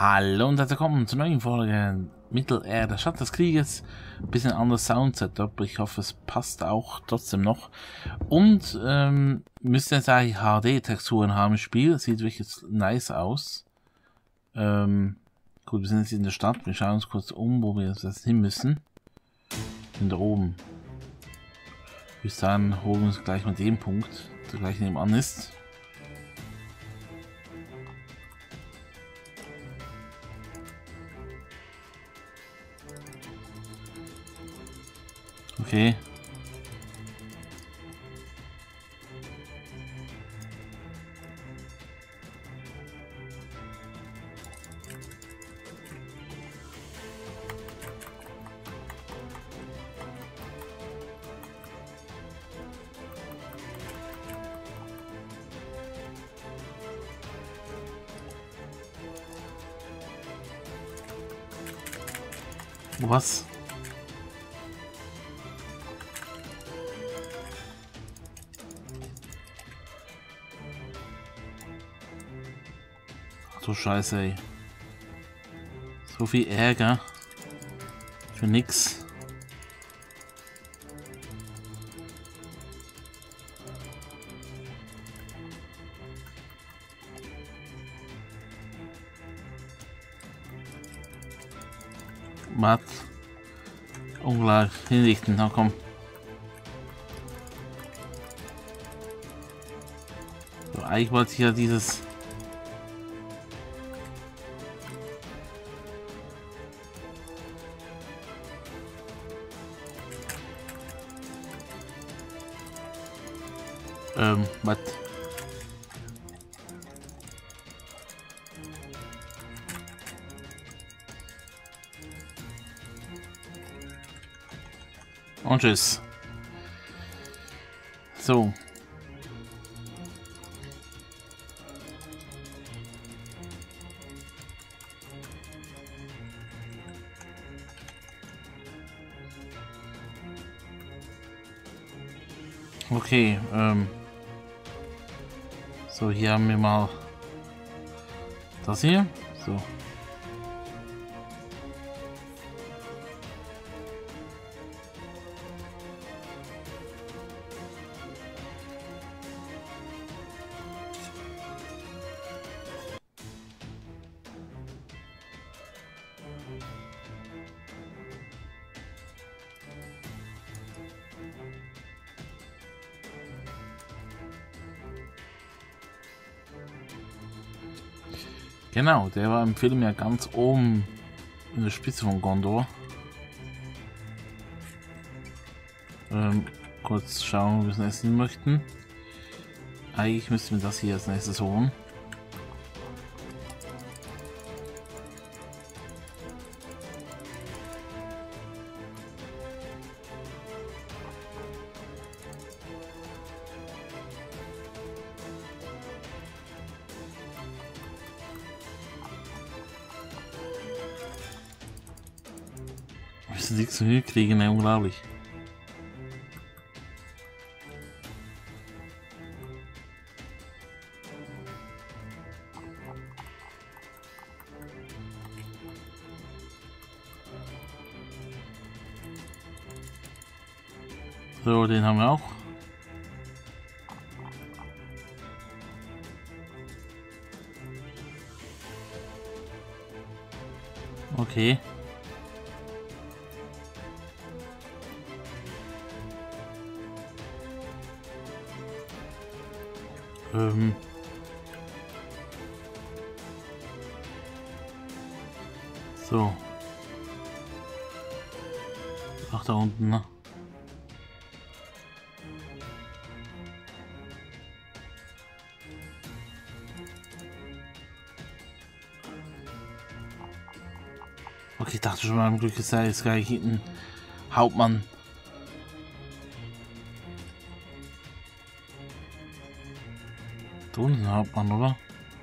Hallo und herzlich willkommen zur neuen Folge Mittelerde Schatten des Krieges. Bisschen anderes Sound-Setup, ich hoffe es passt auch trotzdem noch. Und müsste jetzt eigentlich HD-Texturen haben im Spiel, sieht wirklich nice aus. Gut, wir sind jetzt in der Stadt, wir schauen uns kurz um, wo wir jetzt hin müssen. Wir sind da oben. Ich würde sagen, holen wir uns gleich mal den Punkt, der gleich nebenan ist. Okay. Was? Ach du Scheiße, ey. So viel Ärger. Für nix. Matt. Ungleich hinrichten, na komm. So, eigentlich wollte ich ja dieses... was? Und tschüss. So. Okay, so, hier haben wir mal das hier. So. Genau, der war im Film ja ganz oben in der Spitze von Gondor. Kurz schauen, wo wir es essen möchten. Eigentlich müssten wir das hier als nächstes holen. Wir nichts zu hinkriegen, ne? Unglaublich. So, den haben wir auch. Okay. So. Ach, da unten, ne? Okay, ich dachte schon mal, im Glück ist da jetzt gleich hinten Hauptmann. Da unten Hauptmann, oder?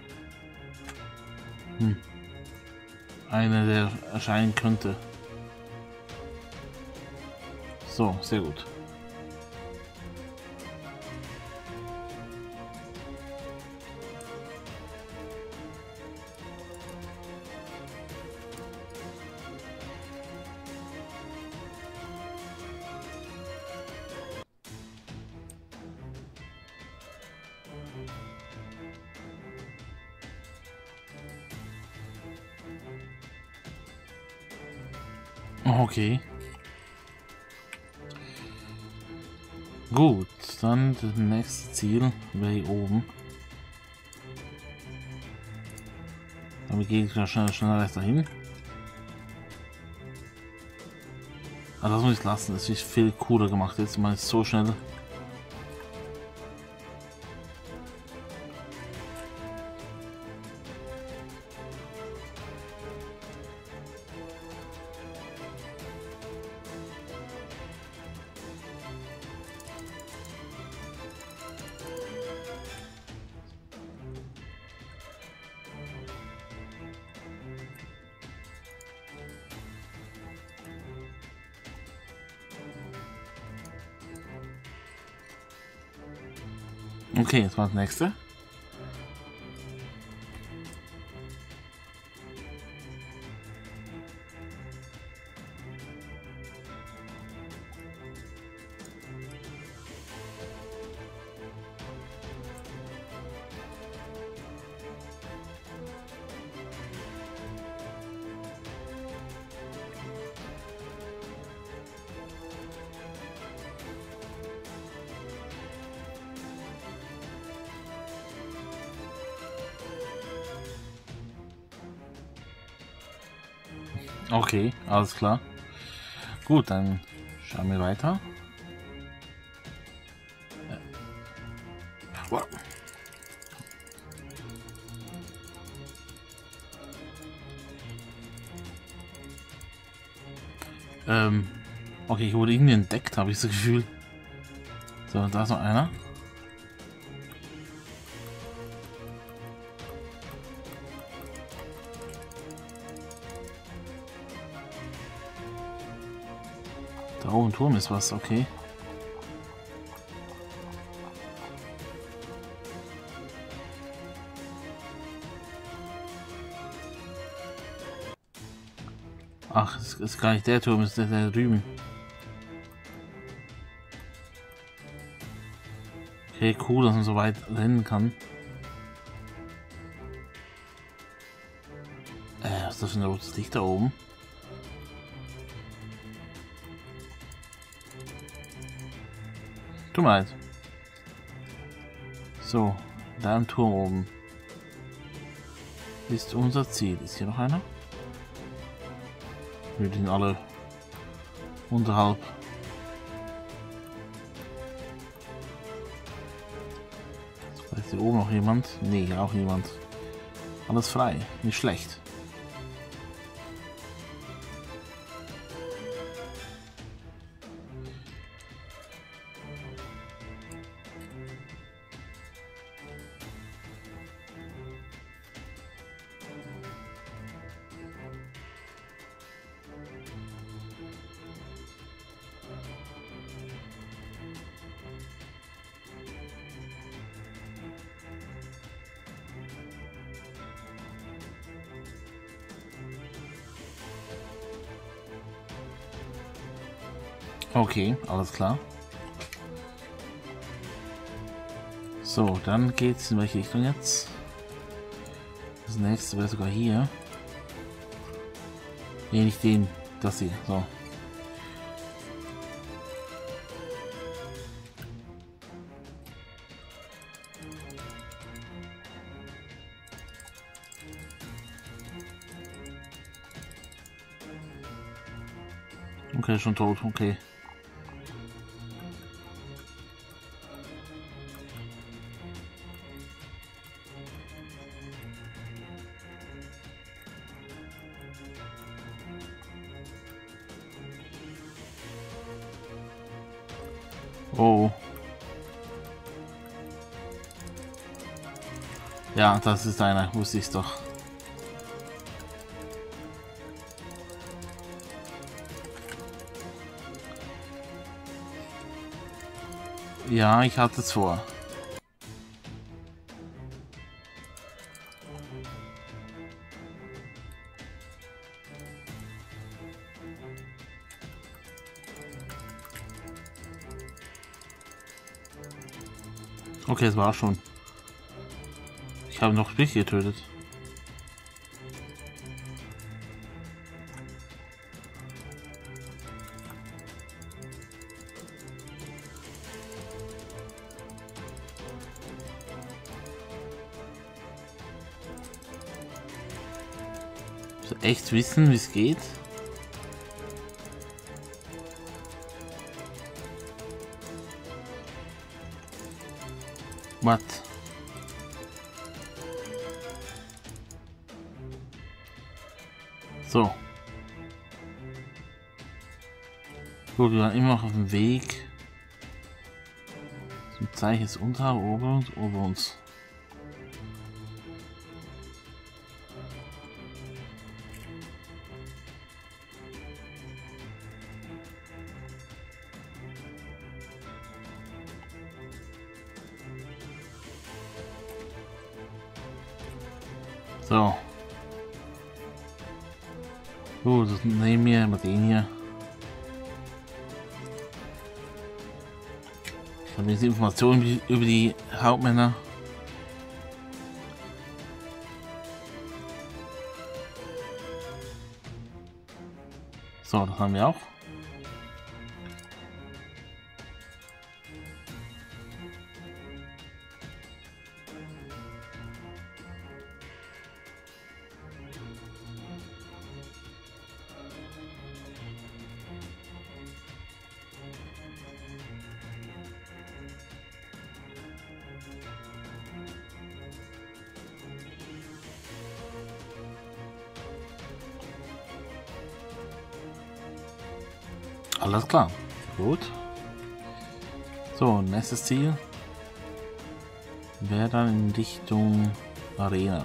Einer, der erscheinen könnte. So, sehr gut. Okay. Gut, dann das nächste Ziel wäre hier oben. Damit gehe ich schneller dahin. Aber das muss ich lassen, das ist viel cooler gemacht. Jetzt mal so schnell. Okay, jetzt war das nächste. Okay, alles klar. Gut, dann schauen wir weiter. Wow. Okay, ich wurde irgendwie entdeckt, habe ich das Gefühl. So, da ist noch einer. Da oben im Turm ist was, okay. Ach, es ist gar nicht der Turm, es ist der da drüben. Okay, cool, dass man so weit rennen kann. Was ist das für ein rotes Licht da oben? Tut mir leid. So, da im Turm oben ist unser Ziel. Ist hier noch einer? Wir sind alle unterhalb. Ist hier oben noch jemand? Nee, auch niemand. Alles frei, nicht schlecht. Okay, alles klar. So, dann geht's in welche Richtung jetzt? Das nächste wäre sogar hier. Nee, nicht den, das hier. So. Okay, schon tot, okay. Oh. Ja, das ist einer, wusste ich doch. Ja, ich hatte es vor. Okay, es war schon. Ich habe noch Sprich getötet. So, echt wissen, wie es geht. What? So. Gut, wir waren immer noch auf dem Weg. Zum Zeichen ist unter, ober und ober uns. So. Gut, das nehmen wir mit den hier. Ich habe jetzt Informationen über die Hauptmänner. So, das haben wir auch. Alles klar. Gut. So, nächstes Ziel wäre dann in Richtung Arena.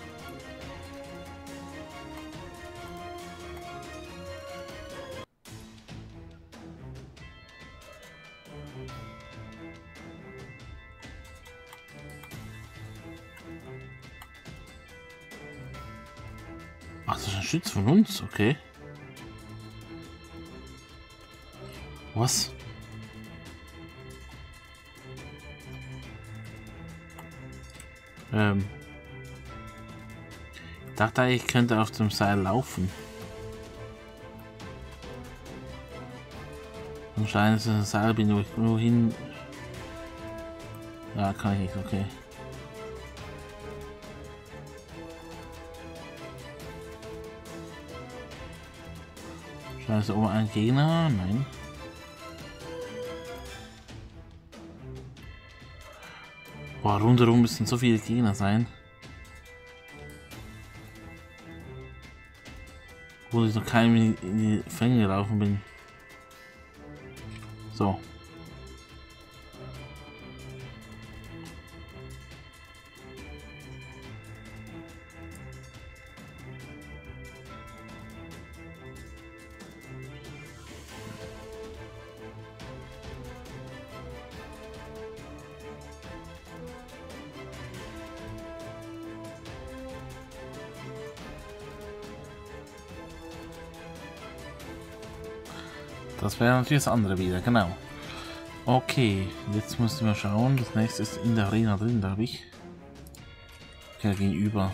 Ach, das ist ein Schütz von uns, okay. Was? Ich dachte, ich könnte auf dem Seil laufen. Anscheinend ist es ein Seil, bin ich nur hin. Ja, kann ich nicht, okay. Scheiße, oben ein Gegner? Nein. Boah, rundherum müssen so viele Gegner sein. Wo ich noch keinem in die Fänge gelaufen bin. So. Das wäre natürlich das andere wieder, genau. Okay, jetzt müssen wir schauen. Das nächste ist in der Arena drin, glaube ich. Okay, gegenüber.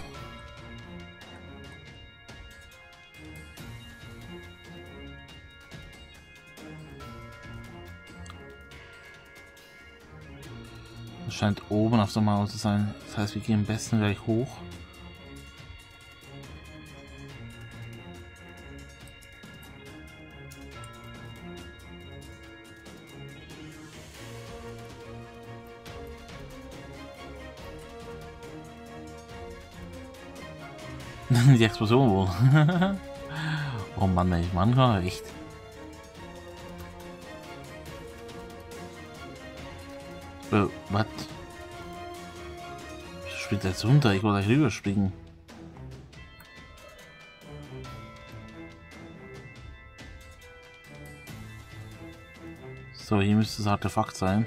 Das scheint oben auf der Mauer zu sein. Das heißt, wir gehen am besten gleich hoch. Die Explosion wohl. Oh Mann, ey, manchmal echt. Was? Spielt jetzt runter? Ich wollte gleich rüberspringen. So, hier müsste das Artefakt sein.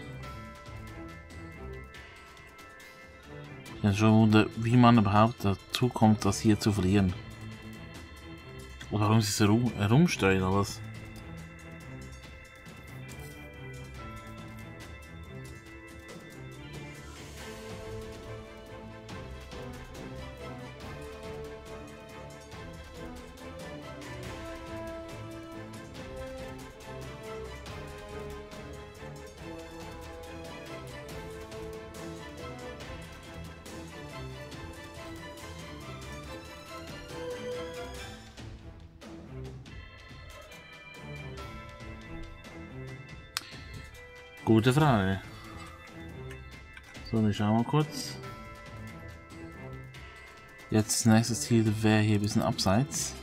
Ich bin schon wundert, wie man überhaupt dazu kommt, das hier zu verlieren. Oder warum sie so herumsteuern alles. Gute Frage. So, ich schau mal kurz. Jetzt das nächste Ziel wäre hier ein bisschen abseits.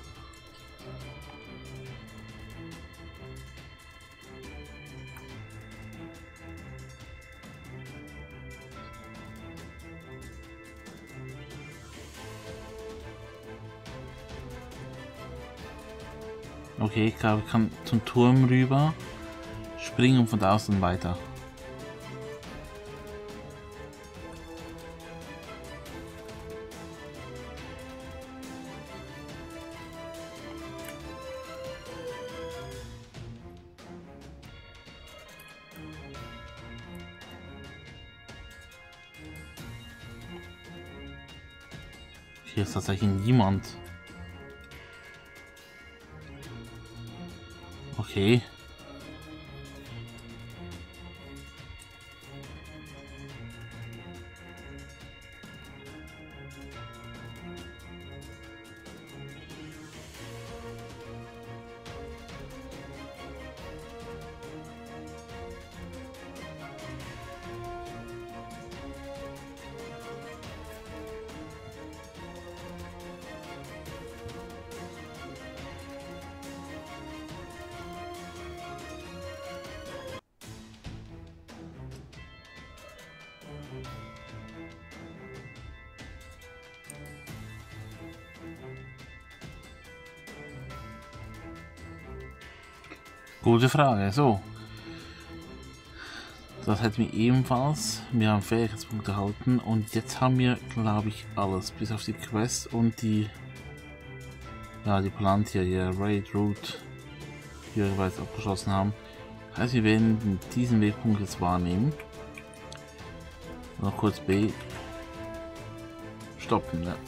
Okay, ich glaube, ich kann zum Turm rüber springen und von da aus dann weiter. Hier ist tatsächlich niemand. Okay. Gute Frage, so. Das hätten wir ebenfalls. Wir haben Fähigkeitspunkte erhalten und jetzt haben wir, glaube ich, alles. Bis auf die Quest und die... Ja, die Palantir, die Raid Route hier jeweils abgeschlossen haben. Heißt, wir werden diesen Wegpunkt jetzt wahrnehmen. Noch kurz B. Stoppen, ne?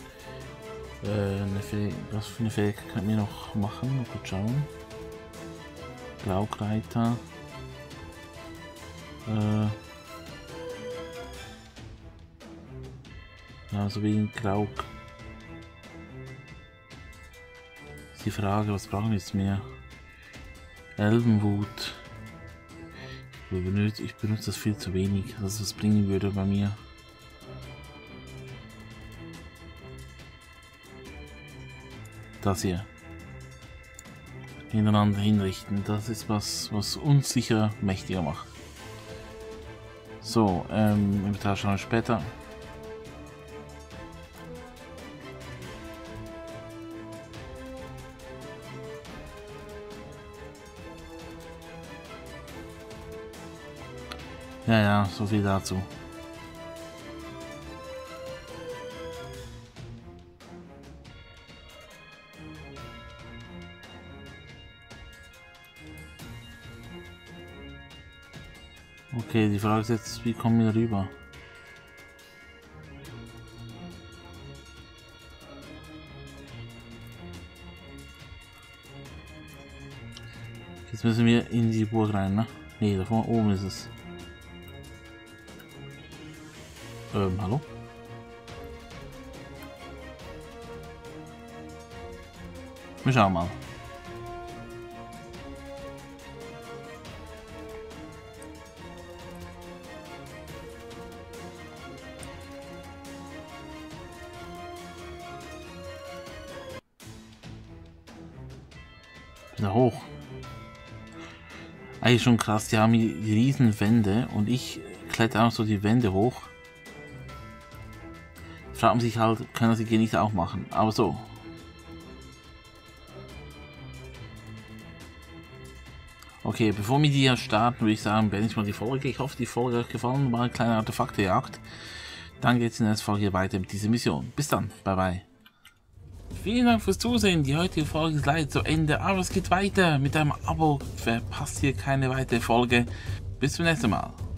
Was für eine Fähigkeit können wir noch machen? Mal kurz schauen. Glaukreiter. Ja, so wie ein Glauk. Ist die Frage, was brauchen wir jetzt mehr? Elbenwut. Ich benutze das viel zu wenig, dass es was bringen würde bei mir. Das hier. Hintereinander hinrichten. Das ist was uns sicher mächtiger macht. So, Inventar schauen wir später. Ja, so viel dazu. Okay, die Frage ist jetzt, wie kommen wir rüber? Jetzt müssen wir in die Burg rein, ne? Ne, da vorne oben ist es. Hallo? Wir schauen mal. Da hoch. Eigentlich schon krass, die haben die riesen Wände und ich kletter auch so die Wände hoch. Fragt man sich halt, können sie nicht auch machen, aber so. Okay, bevor wir die hier starten, würde ich sagen, beende ich mal die Folge. Ich hoffe, die Folge hat euch gefallen, war eine kleine Artefaktejagd. Dann geht es in der nächsten Folge weiter mit dieser Mission. Bis dann, bye bye. Vielen Dank fürs Zusehen, die heutige Folge ist leider zu Ende, aber es geht weiter. Mit einem Abo verpasst ihr keine weitere Folge. Bis zum nächsten Mal.